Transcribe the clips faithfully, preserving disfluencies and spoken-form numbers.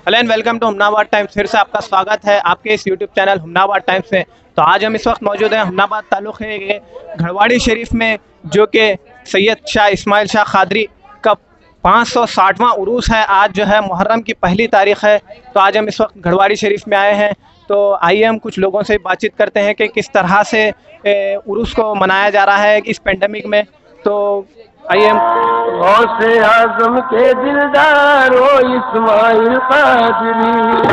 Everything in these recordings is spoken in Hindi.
Hello and welcome to Humnabad times. फिर से आपका स्वागत है आपके इस यूट्यूब चैनल हमनाबाद टाइम्स में। तो आज हम इस वक्त मौजूद हैं हमनाबाद तालुक़े के घड़वाड़ी शरीफ में, जो कि सैयद शाह इस्माइल शाह क़ादरी का पाँच सौ साठवां उरूस है। आज जो है मुहर्रम की पहली तारीख़ है। तो आज हम इस वक्त घड़वाड़ी शरीफ में आए हैं। तो आइए हम कुछ लोगों से बातचीत करते हैं कि किस तरह से उरूस को मनाया जा रहा है इस पेंडेमिक में। तो आइए हम गौसे आज़म के दिलदार हो इस्माइल क़ादरी,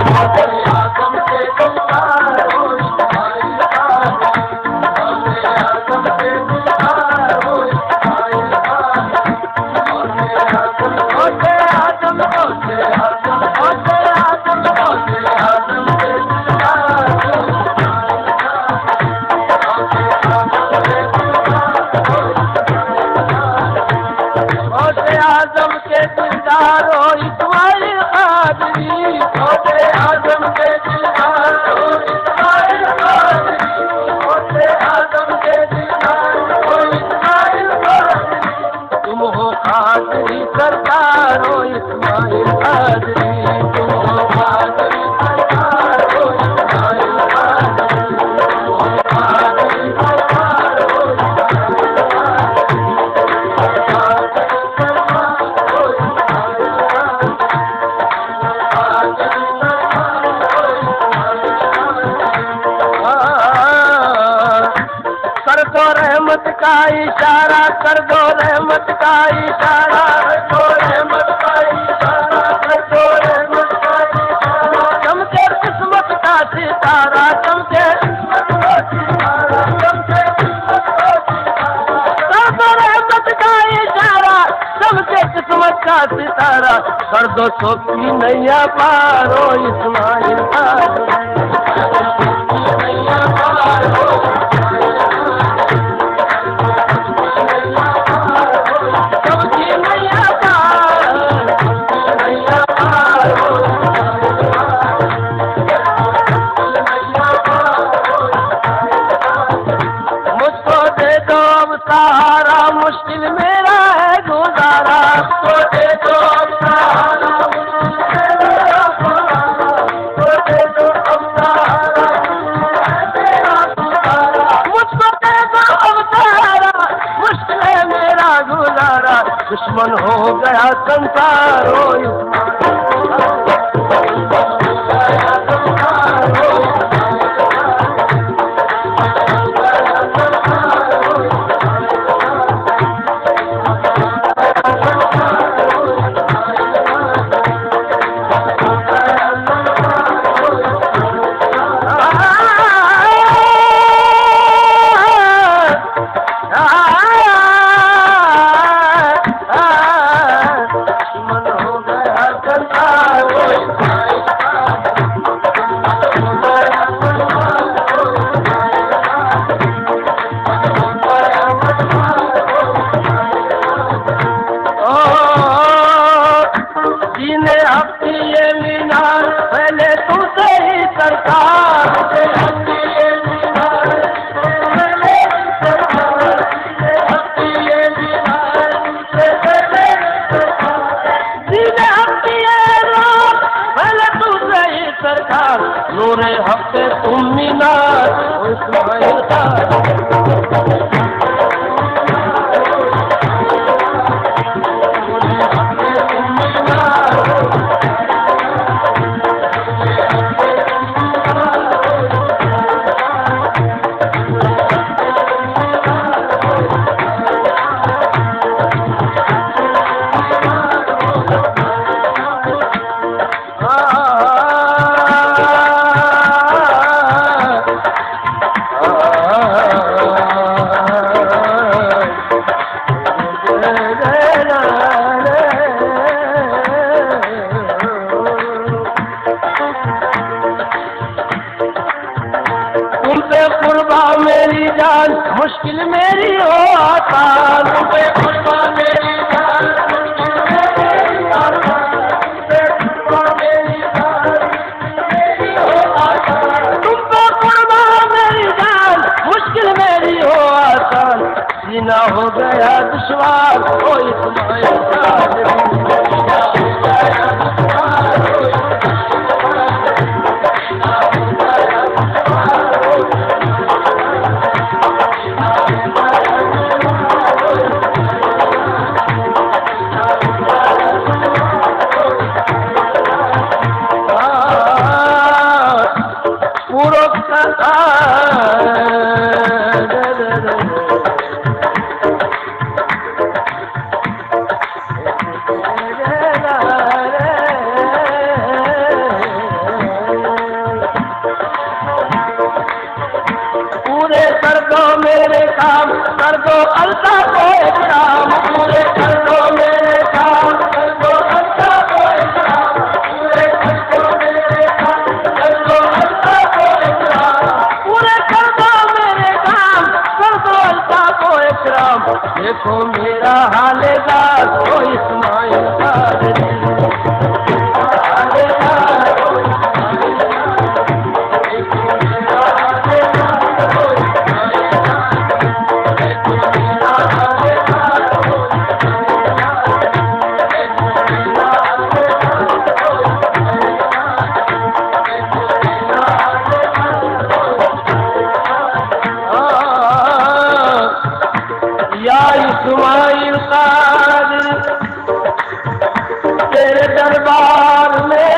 आज़म के दिलदार हो इस्माइल क़ादरी, गौसे आज़म के दिलदार हो इस्माइल क़ादरी, गौसे आज़म के दिलदार हो इस्माइल क़ादरी। तुम हो क़ादरी सरकार हो इस्माइल क़ादरी, तुम हो क़ादरी सरकार हो इस्माइल क़ादरी, तुम हो क़ादरी सरकार हो रहमत का इशारा कर दो, रहमत का इशारा कर दो, रहमत का इशारा कर दो, रहमत का इशारा। चमके किस्मत का सितारा, चमके किस्मत का सितारा, चमके किस्मत का सितारा। कर दो रहमत का इशारा, चमके किस्मत का सितारा। कर दो सोकी नैया पार हो इस्माइल क़ादरी, नैया पार हो सहारा, मुश्किल मेरा है गुजारा, तो दे दो अब सहारा, मुश्किल मेरा गुजारा, तो दे दो अब सहारा, मेरा गुजारा। मुझको दे दो अब सहारा, मुश्किल है मेरा गुजारा। दुश्मन हो गया संसार हो नूरे हफ्ते तुम मीनार इस्माइल क़ादरी। मेरी जान मुश्किल मेरी हो आसान, तुम पे कुर्बान मेरी जान मुश्किल मेरी आसान, तुम पे कुर्बान मेरी जान मेरी हो आसान, तुम पे कुर्बान मेरी जान मुश्किल मेरी हो आसान। जीना हो गया दुश्वार हो इस्माइल क़ादरी, जीना हो गया दुश्वार हो काम कर दो, अल्लाह को इकराम पूरे कर दो मेरे काम कर दो, अल्लाह को इकराम पूरे कर दो मेरे काम कर दो, अल्लाह को इकराम पूरे कर दो मेरे काम कर दो, अल्लाह को इकराम। देखो मेरा हालेगा तो इस्माइल कादरी इस्माइल कादरी तेरे दरबार में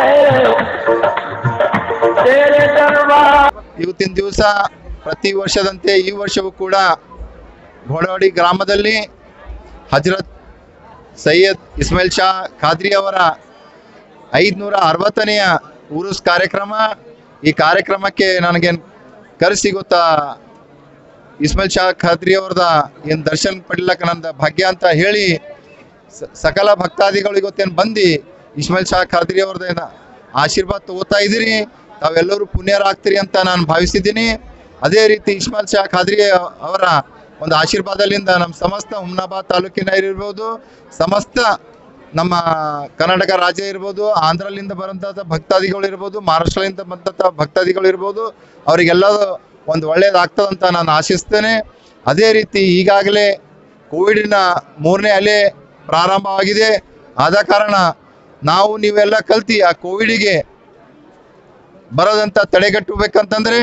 तेरे दरबार। ಇವತ್ತಿನ ದಿವಸ ಪ್ರತಿ ವರ್ಷದಂತೆ ಈ ವರ್ಷವೂ ಕೂಡ ಘೋಡವಾಡಿ ಗ್ರಾಮದಲ್ಲಿ ಹಜರತ್ ಸೈಯದ್ ಇಸ್ಮಾಯಿಲ್ ಶಾ ಖಾದ್ರಿ ಅವರ ಐದುನೂರ ಅರವತ್ತನೆಯ ಉರುಸ್ ಕಾರ್ಯಕ್ರಮ. ಈ ಕಾರ್ಯಕ್ರಮಕ್ಕೆ ನನಗೇನು ಕರೆಸಿ ಗೊತ್ತಾ, ಇಸ್ಮಾಯಿಲ್ ಶಾ ಖಾದ್ರಿ ಅವ್ರದ ಏನು ದರ್ಶನ ಪಡಿಲಕ್ಕ ನಂದು ಭಾಗ್ಯ ಅಂತ ಹೇಳಿ ಸಕಲ ಭಕ್ತಾದಿಗಳು ಇವತ್ತೇನು ಬಂದು ಇಸ್ಮಾಯಿಲ್ ಶಾ ಖಾದ್ರಿ ಅವ್ರದ್ದು ಆಶೀರ್ವಾದ ತಗೋತಾ ಇದ್ದೀರಿ. ತಾವೆಲ್ಲರೂ ಪುಣ್ಯರಾಗ್ತೀರಿ ಅಂತ ನಾನು ಭಾವಿಸಿದ್ದೀನಿ. ಅದೇ ರೀತಿ ಇಸ್ಮಾಯಿಲ್ ಶಾ ಖಾದ್ರಿ ಅವರ ಒಂದು ಆಶೀರ್ವಾದದಿಂದ ನಮ್ಮ ಸಮಸ್ತ ಹುಮ್ನಾಬಾದ್ ತಾಲೂಕಿನ ಇರ್ಬೋದು, ಸಮಸ್ತ ನಮ್ಮ ಕರ್ನಾಟಕ ರಾಜ್ಯ ಇರ್ಬೋದು, ಆಂಧ್ರಲಿಂದ ಬರೋಂಥ ಭಕ್ತಾದಿಗಳು ಇರ್ಬೋದು, ಮಹಾರಾಷ್ಟ್ರದಿಂದ ಬಂದಂಥ ಭಕ್ತಾದಿಗಳು ಇರ್ಬೋದು, ಅವರಿಗೆಲ್ಲ ಒಂದು ಒಳ್ಳೆಯದಾಗ್ತದಂತ ನಾನು ಆಶಿಸ್ತೇನೆ. ಅದೇ ರೀತಿ ಈಗಾಗಲೇ ಕೋವಿಡಿನ ಮೂರನೇ ಅಲೆ ಪ್ರಾರಂಭವಾಗಿದೆ. ಆದ ಕಾರಣ ನಾವು ನೀವೆಲ್ಲ ಕಲ್ತು ಆ ಕೋವಿಡಿಗೆ ಬರೋದಂತ ತಡೆಗಟ್ಟಬೇಕಂತಂದರೆ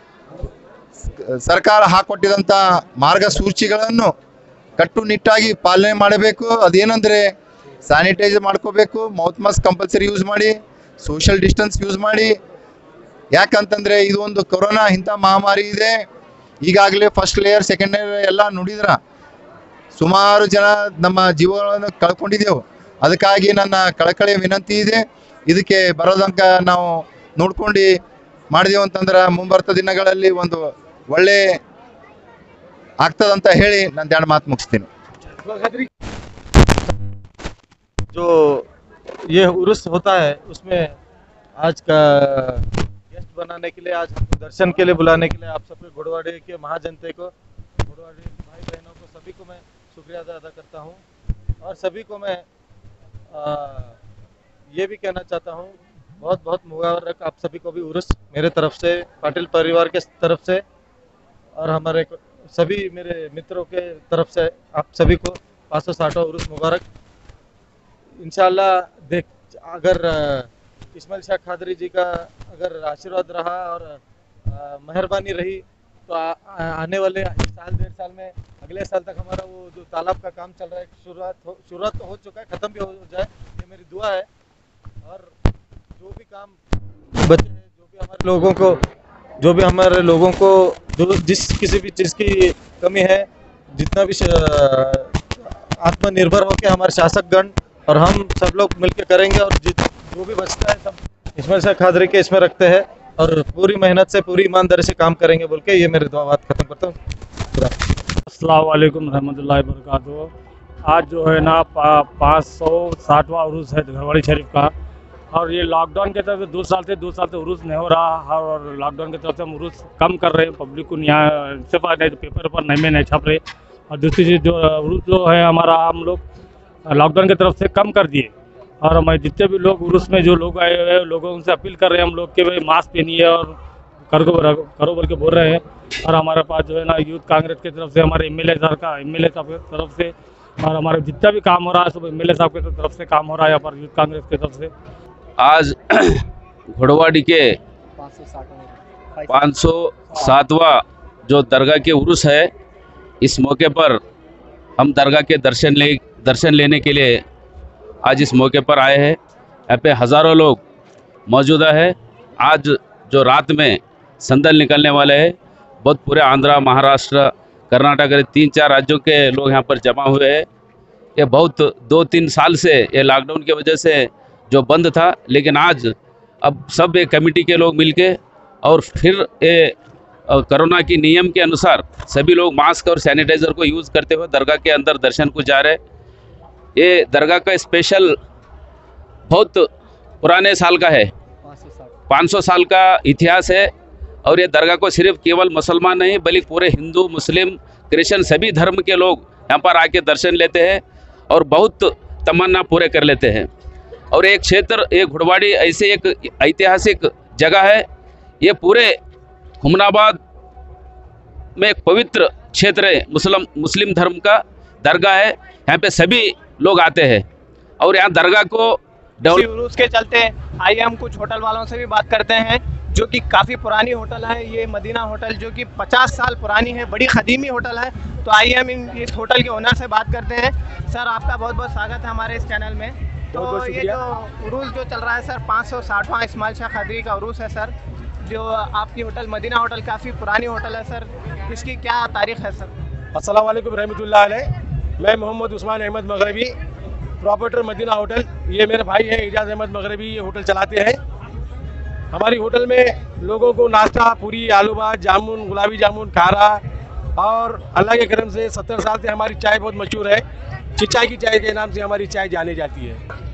ಸರ್ಕಾರ ಹಾಕೊಟ್ಟಿದಂಥ ಮಾರ್ಗಸೂಚಿಗಳನ್ನು ಕಟ್ಟುನಿಟ್ಟಾಗಿ ಪಾಲನೆ ಮಾಡಬೇಕು. ಅದೇನೆಂದರೆ ಸ್ಯಾನಿಟೈಸ್ ಮಾಡ್ಕೋಬೇಕು, ಮೌತ್ ಮಾಸ್ಕ್ ಕಂಪಲ್ಸರಿ ಯೂಸ್ ಮಾಡಿ, ಸೋಷಿಯಲ್ ಡಿಸ್ಟೆನ್ಸ್ ಯೂಸ್ ಮಾಡಿ. ಯಾಕಂತಂದರೆ ಇದು ಒಂದು ಕೊರೋನಾ ಇಂಥ ಮಹಾಮಾರಿ ಇದೆ. ಈಗಾಗಲೇ ಫಸ್ಟ್ ಲೇಯರ್ ಸೆಕೆಂಡ್ ಲೇಯರ್ ಎಲ್ಲ ನುಡಿದ್ರ ಸುಮಾರು ಜನ ನಮ್ಮ ಜೀವಗಳನ್ನು ಕಳ್ಕೊಂಡಿದ್ದೆವು. ಅದಕ್ಕಾಗಿ ನನ್ನ ಕಳಕಳಿಯ ವಿನಂತಿ ಇದೆ, ಇದಕ್ಕೆ ಬರೋದಂಕ ನಾವು ನೋಡ್ಕೊಂಡು ಮಾಡಿದೆವು ಅಂತಂದ್ರೆ ಮುಂಬರ್ತ ದಿನಗಳಲ್ಲಿ ಒಂದು ಒಳ್ಳೆ ಆಗ್ತದಂತ ಹೇಳಿ ನಾನು ಎರಡು ಮಾತು ಮುಗಿಸ್ತೀನಿ. जो ये उर्स होता है उसमें आज का गेस्ट बनाने के लिए, आज हमको दर्शन के लिए बुलाने के लिए आप सबके घोड़वाड़ी के महाजनते को, घोड़वाड़ी के भाई बहनों को, सभी को मैं शुक्रिया अदा अदा करता हूँ। और सभी को मैं आ, ये भी कहना चाहता हूँ, बहुत बहुत मुबारक आप सभी को भी उर्स मेरे तरफ से, पाटिल परिवार के तरफ से और हमारे सभी मेरे मित्रों के तरफ से आप सभी को पाँच सौ साठवां उर्स मुबारक। इंशाल्लाह देख अगर इस्माइल शाह खादरी जी का अगर आशीर्वाद रहा और मेहरबानी रही तो आ, आ, आने वाले एक साल डेढ़ साल में, अगले साल तक हमारा वो जो तालाब का काम चल रहा है शुरुआत हो शुरुआत तो हो चुका है, ख़त्म भी हो जाए, ये मेरी दुआ है। और जो भी काम बचे हैं, जो भी हमारे लोगों को जो भी हमारे लोगों को जो जिस किसी भी चीज़ की कमी है, जितना भी आत्मनिर्भर होकर हमारे शासकगण और हम सब लोग मिलकर करेंगे और जो भी बचता है सब इस्माइल शाह खादरी के इसमें रखते हैं और पूरी मेहनत से पूरी ईमानदारी से काम करेंगे बोल के ये मेरे दुआ बात खत्म करता हूँ। अस्सलाम वालेकुम रहमतुल्लाहि वबरकातुहू। आज जो है ना पाँच सौ साठवां उरूस है घरवाड़ी शरीफ का, और ये लॉकडाउन के तरफ से दो साल से दो साल से उरूस नहीं हो रहा, और लॉकडाउन की तरफ से हम उरूस कम कर रहे हैं, पब्लिक को यहाँ से नहीं तो पेपर पर नहीं में नहीं छप रहे। और दूसरी चीज़ जो उरूस जो है हमारा हम लोग लॉकडाउन की तरफ से कम कर दिए, और हमारे जितने भी लोग उरूस में जो लोग आए हुए हैं लोगों से अपील कर रहे हैं हम लोग कि भाई मास्क पहनिए और करो करो बोल के बोल रहे हैं। और हमारे पास जो है ना यूथ कांग्रेस की तरफ से, हमारे एम एल ए साहब का एम एल ए साहब की तरफ से, और हमारे जितना भी काम हो रहा है सब एम एल ए साहब की तरफ से काम हो रहा है यहाँ पर यूथ कांग्रेस की तरफ से। आज घोड़वाड़ी के पाँच सौ सातवां जो दरगाह के उरूस है, इस मौके पर हम दरगाह के दर्शन ले दर्शन लेने के लिए आज इस मौके पर आए हैं। यहाँ पे हज़ारों लोग मौजूदा है। आज जो रात में संदल निकलने वाले हैं, बहुत पूरे आंध्रा, महाराष्ट्र, कर्नाटक के तीन चार राज्यों के लोग यहाँ पर जमा हुए हैं। ये बहुत दो तीन साल से ये लॉकडाउन की वजह से जो बंद था, लेकिन आज अब सब एक कमेटी के लोग मिलके और फिर ये कोरोना की नियम के अनुसार सभी लोग मास्क और सैनिटाइज़र को यूज़ करते हुए दरगाह के अंदर दर्शन को जा रहे हैं। ये दरगाह का स्पेशल बहुत पुराने साल का है, पाँच सौ साल का इतिहास है। और ये दरगाह को सिर्फ केवल मुसलमान नहीं बल्कि पूरे हिंदू, मुस्लिम, क्रिश्चियन सभी धर्म के लोग यहाँ पर आके दर्शन लेते हैं और बहुत तमन्ना पूरे कर लेते हैं। और एक क्षेत्र, एक घुड़वाड़ी ऐसे एक ऐतिहासिक जगह है, ये पूरे हुमनाबाद में एक पवित्र क्षेत्र है, मुस्लिम मुस्लिम धर्म का दरगाह है। यहाँ पे सभी लोग आते हैं और यहाँ दरगाह को इसी उरूस के चलते आइए हम कुछ होटल वालों से भी बात करते हैं, जो कि काफ़ी पुरानी होटल है। ये मदीना होटल जो कि पचास साल पुरानी है, बड़ी ख़दीमी होटल है। तो आइए हम इन इस होटल के ओनर से बात करते हैं। सर, आपका बहुत बहुत स्वागत है हमारे इस चैनल में। तो ये जो उरूस जो चल रहा है सर, पाँच सौ साठवां इस्माइल शाह कादरी का उरूस है सर, जो आपकी होटल मदीना होटल काफ़ी पुरानी होटल है सर, इसकी क्या तारीख़ है सर? अस्सलाम वालेकुम रहमतुल्लाह अलैह। मैं मोहम्मद उस्मान अहमद मगरबी, प्रॉपर्टर मदीना होटल। ये मेरे भाई हैं इजाज़ अहमद मगरबी, ये होटल चलाते हैं। हमारी होटल में लोगों को नाश्ता, पूरी, आलू भात, जामुन, गुलाबी जामुन, खारा, और अल्लाह के करम से सत्तर साल से हमारी चाय बहुत मशहूर है। चिचाई की चाय के नाम से हमारी चाय जानी जाती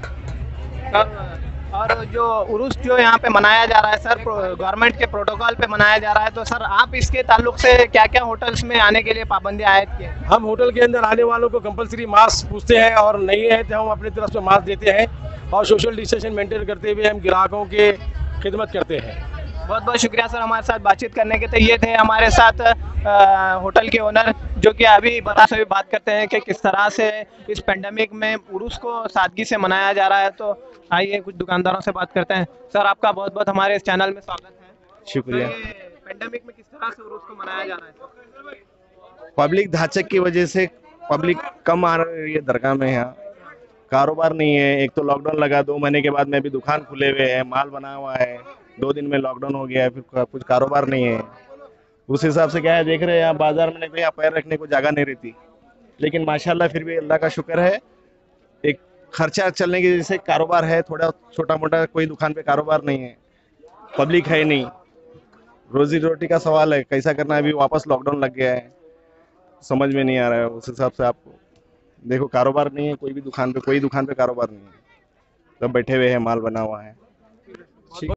है। और जो उरूस जो यहाँ पे मनाया जा रहा है सर, गवर्नमेंट के प्रोटोकॉल पे मनाया जा रहा है, तो सर आप इसके ताल्लुक से क्या क्या होटल्स में आने के लिए पाबंदी आयद की? हम होटल के अंदर आने वालों को कंपलसरी मास्क पूछते हैं, और नहीं है तो हम अपनी तरफ से मास्क देते हैं, और सोशल डिस्टेंस मेंटेन करते हुए हम ग्राहकों के खिदमत करते हैं। बहुत बहुत शुक्रिया सर हमारे साथ बातचीत करने के। तो ये थे हमारे साथ आ, होटल के ओनर, जो कि अभी बता से भी बात करते हैं कि किस तरह से इस पेंडेमिक में उरूस को सादगी से मनाया जा रहा है। तो आइए कुछ दुकानदारों से बात करते हैं। सर, आपका बहुत बहुत हमारे इस चैनल में स्वागत है। शुक्रिया। तो पेंडेमिक में किस तरह से उरूस को मनाया जा रहा है? पब्लिक धाचक की वजह से पब्लिक कम आ रही है दरगाह में। यहाँ कारोबार नहीं है, एक तो लॉकडाउन लगा, दो महीने के बाद में भी दुकान खुले हुए हैं, माल बना हुआ है, दो दिन में लॉकडाउन हो गया है, फिर कुछ कारोबार नहीं है। उस हिसाब से क्या है, देख रहे हैं यहाँ बाजार में तो यहाँ पैर रखने को जगह नहीं रहती, लेकिन माशाल्लाह फिर भी अल्लाह का शुक्र है, एक खर्चा चलने की वजह से कारोबार है, थोड़ा छोटा मोटा, कोई दुकान पे कारोबार नहीं है, पब्लिक है नहीं, रोजी रोटी का सवाल है, कैसा करना है। अभी वापस लॉकडाउन लग गया है, समझ में नहीं आ रहा है। उस हिसाब से आप देखो, कारोबार नहीं है, कोई भी दुकान पे कोई दुकान पे कारोबार नहीं है, सब बैठे हुए हैं, माल बना हुआ है।